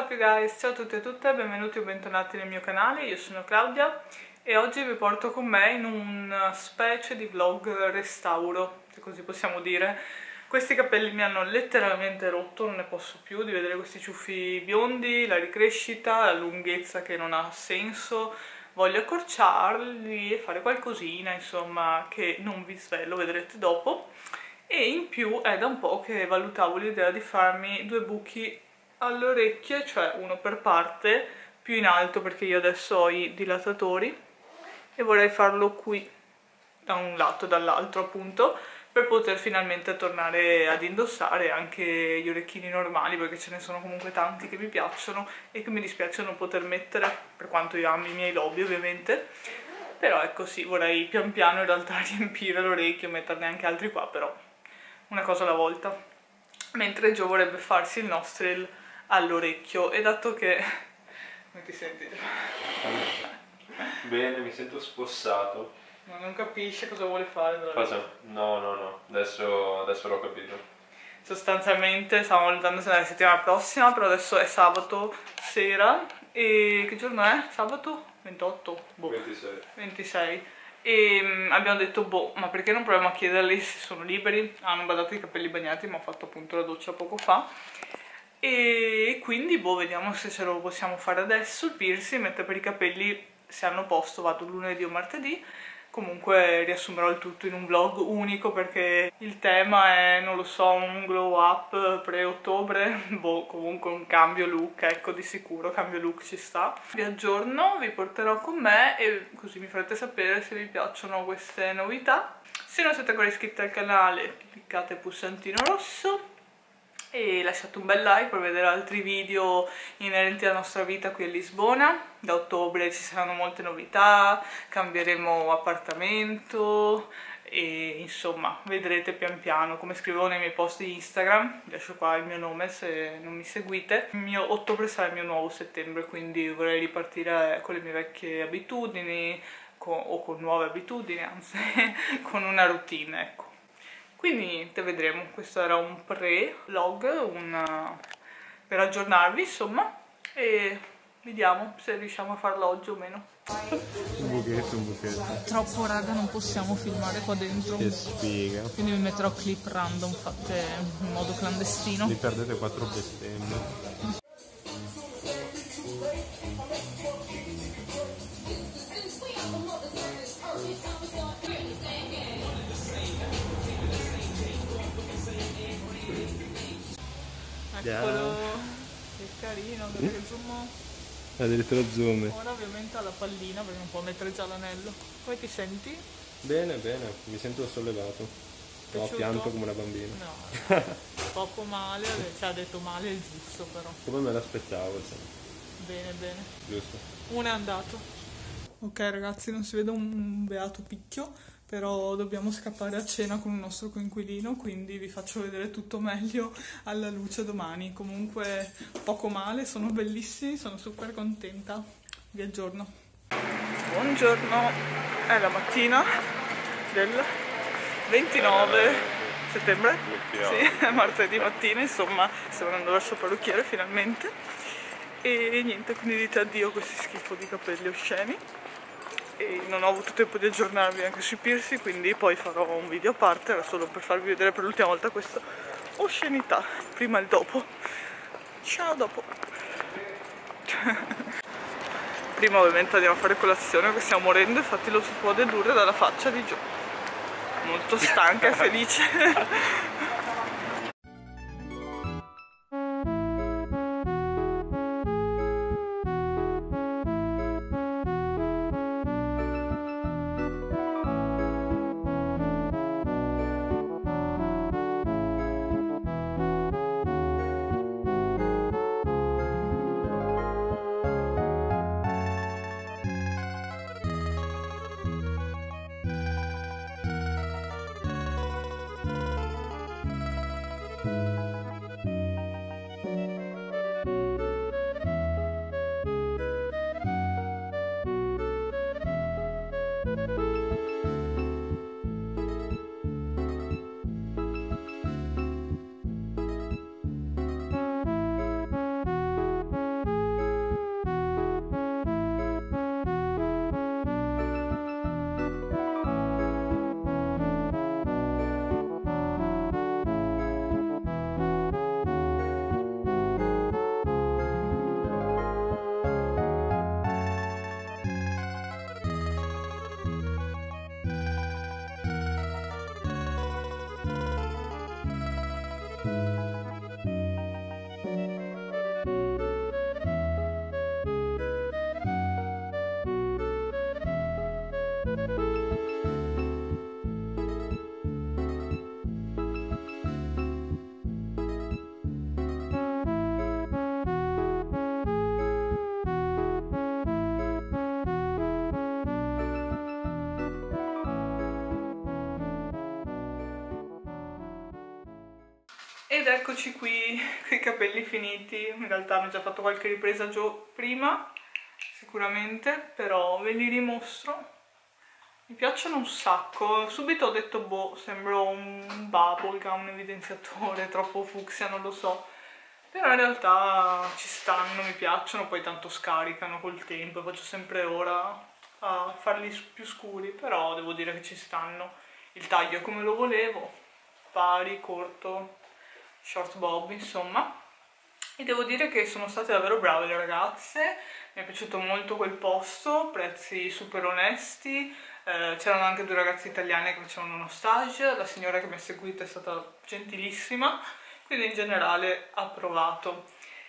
up you guys, ciao a tutti e a tutte, benvenuti o bentornati nel mio canale, io sono Claudia e oggi vi porto con me in una specie di vlog restauro, se così possiamo dire. Questi capelli mi hanno letteralmente rotto, non ne posso più di vedere questi ciuffi biondi, la ricrescita, la lunghezza che non ha senso. Voglio accorciarli e fare qualcosina, insomma, che non vi svelo, vedrete dopo. E in più è da un po' che valutavo l'idea di farmi due buchi alle orecchie, cioè uno per parte, più in alto perché io adesso ho i dilatatori e vorrei farlo qui da un lato e dall'altro appunto, per poter finalmente tornare ad indossare anche gli orecchini normali, perché ce ne sono comunque tanti che mi piacciono e che mi dispiace non poter mettere, per quanto io ami i miei lobi ovviamente. Però ecco, sì, vorrei pian piano in realtà riempire l'orecchio, metterne anche altri qua, però una cosa alla volta. Mentre Gio vorrebbe farsi il nostril all'orecchio, e dato che... come ti senti? Bene, mi sento spossato. No, non capisce cosa vuole fare. Cosa? No, adesso l'ho capito. Sostanzialmente stavamo valutando se la settimana prossima, però adesso è sabato sera e che giorno è? Sabato? 28? Boh. 26. E abbiamo detto, boh, ma perché non proviamo a chiederli se sono liberi? Hanno badato i capelli bagnati, ma ho fatto appunto la doccia poco fa. E quindi, boh, vediamo se ce lo possiamo fare adesso, il piercing, mentre per i capelli, se hanno posto, vado lunedì o martedì. Comunque riassumerò il tutto in un vlog unico perché il tema è, non lo so, un glow up pre-ottobre, boh, comunque un cambio look, ecco, di sicuro, cambio look ci sta. Vi aggiorno, vi porterò con me e così mi farete sapere se vi piacciono queste novità. Se non siete ancora iscritti al canale, cliccate il pulsantino rosso e lasciate un bel like per vedere altri video inerenti alla nostra vita qui a Lisbona. Da ottobre ci saranno molte novità, cambieremo appartamento e insomma vedrete pian piano, come scrivevo nei miei post di Instagram, vi lascio qua il mio nome se non mi seguite. Il mio ottobre sarà il mio nuovo settembre, quindi vorrei ripartire con le mie vecchie abitudini o con nuove abitudini, anzi con una routine, ecco. Quindi niente, vedremo, questo era un pre-vlog, per aggiornarvi insomma, e vediamo se riusciamo a farlo oggi o meno. Un buchetto. Troppo raga, non possiamo filmare qua dentro. Che sfiga. Quindi vi metterò clip random fatte in modo clandestino. Vi perdete 4 bestemmie. Eccolo, che carino, che zoom. Addirittura zoom. Ora ovviamente ha la pallina perché non può mettere già l'anello. Come ti senti? Bene, mi sento sollevato. Ho pianto come una bambina. No, poco male, cioè ha detto male il giusto però. Come me l'aspettavo, cioè. Bene, bene. Giusto. Uno è andato. Ok ragazzi, non si vede un beato picchio, però dobbiamo scappare a cena con il nostro coinquilino, quindi vi faccio vedere tutto meglio alla luce domani. Comunque poco male, sono bellissimi, sono super contenta. Vi aggiorno. Buongiorno, è la mattina del 29 settembre, sì, è martedì mattina, insomma, stiamo andando verso il parrucchiere finalmente. E niente, quindi dite addio a questi schifo di capelli osceni. E non ho avuto tempo di aggiornarvi anche sui piercing, quindi poi farò un video a parte, era solo per farvi vedere per l'ultima volta questa oscenità, prima e il dopo. Ciao dopo. Prima ovviamente andiamo a fare colazione perché stiamo morendo, infatti lo si può dedurre dalla faccia di Gio, molto stanca e felice. Ed eccoci qui, con i capelli finiti. In realtà mi ho già fatto qualche ripresa prima, sicuramente, però ve li rimostro. Mi piacciono un sacco. Subito ho detto, boh, sembro un bubblegum, un evidenziatore, troppo fucsia, non lo so. Però in realtà ci stanno, mi piacciono, poi tanto scaricano col tempo, faccio sempre ora a farli più scuri, però devo dire che ci stanno. Il taglio è come lo volevo, pari, corto, short bob, insomma. E devo dire che sono state davvero brave le ragazze, mi è piaciuto molto quel posto, prezzi super onesti, c'erano anche 2 ragazze italiane che facevano uno stage, la signora che mi ha seguito è stata gentilissima, quindi in generale approvato.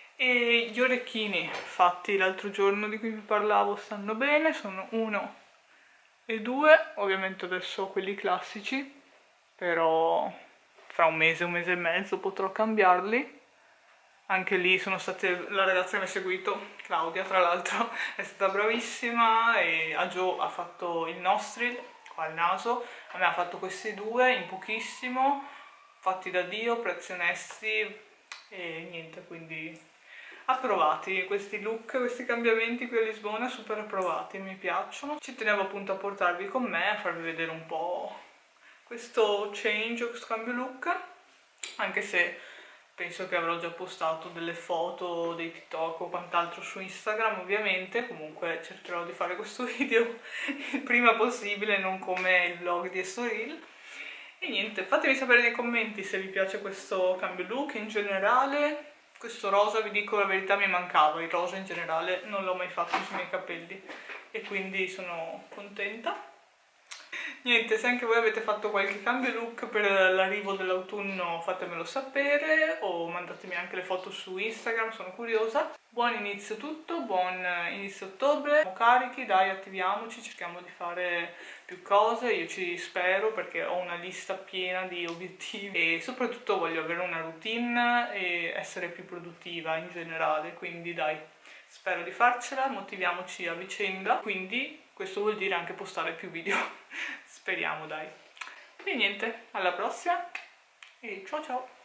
E gli orecchini fatti l'altro giorno di cui vi parlavo stanno bene, sono 1 e 2, ovviamente adesso quelli classici, però fra un mese e mezzo potrò cambiarli. Anche lì sono state, la ragazza che mi ha seguito, Claudia tra l'altro, è stata bravissima e a Gio ha fatto il nostril, qua al naso, a me ha fatto questi 2 in pochissimo, fatti da Dio, prezzi onesti e niente, quindi approvati questi look, questi cambiamenti qui a Lisbona, super approvati, mi piacciono. Ci tenevo appunto a portarvi con me, a farvi vedere un po' questo change, questo cambio look, anche se penso che avrò già postato delle foto, dei TikTok o quant'altro su Instagram ovviamente, comunque cercherò di fare questo video il prima possibile, non come il vlog di Estoril. E niente, fatemi sapere nei commenti se vi piace questo cambio look in generale. Questo rosa, vi dico la verità, mi mancava, il rosa in generale non l'ho mai fatto sui miei capelli e quindi sono contenta. Niente, se anche voi avete fatto qualche cambio look per l'arrivo dell'autunno fatemelo sapere o mandatemi anche le foto su Instagram, sono curiosa. Buon inizio tutto, buon inizio ottobre, siamo carichi, dai, attiviamoci, cerchiamo di fare più cose, io ci spero perché ho una lista piena di obiettivi e soprattutto voglio avere una routine e essere più produttiva in generale, quindi dai, spero di farcela, motiviamoci a vicenda, quindi questo vuol dire anche postare più video, speriamo dai. E niente, alla prossima e ciao ciao!